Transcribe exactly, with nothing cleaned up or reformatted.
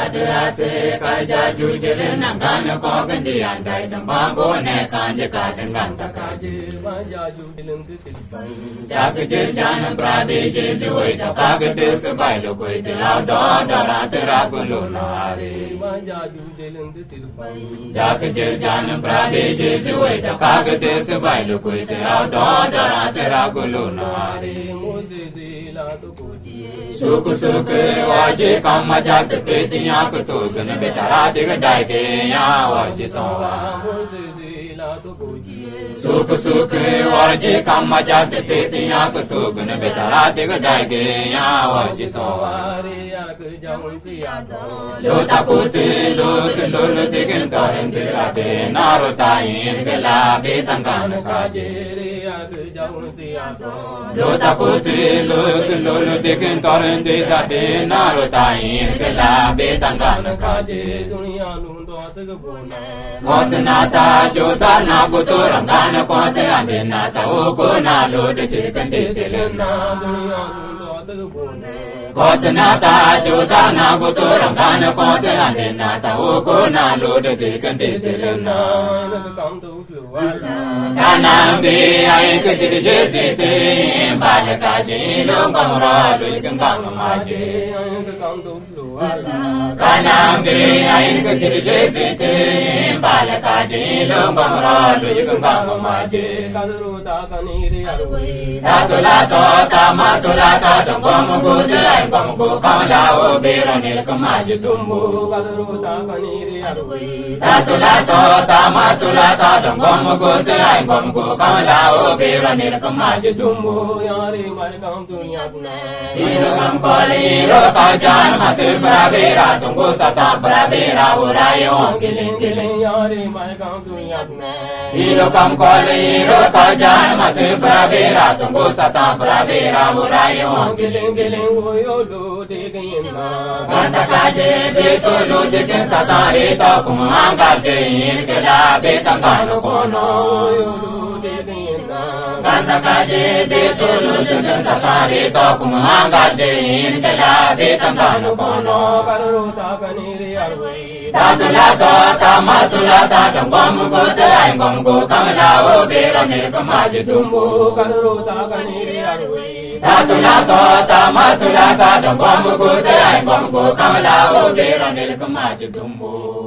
Ase kaja jujil nangan ko ganji andai tambago ne kanje kadangan takaji vaja jujilung tilpan jak jil jan pradesh joi da pagde sabai lo koi tila do darat ragulu nare vaja jujilung tilpan jak jil jan pradesh joi da pagde sabai lo koi tila do darat ragulu nare Suk suk waje kam jat petiya to gun betara dig dai ke ya waje to Suk suk waje kam jat petiya to gun betara dig dai ke ya waje to Lo ta puti lo lo lo digin karan de ade narota in gela betangan kaje Lo ta puti lo lo lo digin karan de ade narota in gela betangan kaje dunia lundo tagbona Mosanata jota na guturangan ko te ade na ta ko na lo de digin de telena dunia lundo tagbona Kosanata jota na guturangan ko te ade na ta ko na lo de digin de telena Kanambi ay kadir jesite balaka jilo kamra lo gangam maje Kanambi ay kadir jesite balaka jilo kamra lo gangam maje kadruta kaniri arwai tatula to tamatula ta dongom gudai gomgo kamla o beranil kamaj dumbu kadruta kaniri arwai tatula to tamatula ta dongom Gudai gomgo kamla o beranil kamaj dumbu yari margam dunyat ne Iro kam koli ro kajan matu bravera tunggu sata bravera urayo giling giling yari margam dunyat ne Iro kam koli ro kajan matu bravera tunggu sata bravera urayo giling giling oyo lo digin ma Ganta kaje beto lo digin sata rito kumanggal din kela betangano kono Ganta kaje beto lo digin sata rito kumanggal din kela betangano kono Karuta kaniri arwai Tatula to tamatula ta dongom gudai gomgo kamla o beranil kamaj dumbu Karuta kaniri arwai Tatula to tamatula ta dongom gudai gomgo kamla o beranil kamaj dumbu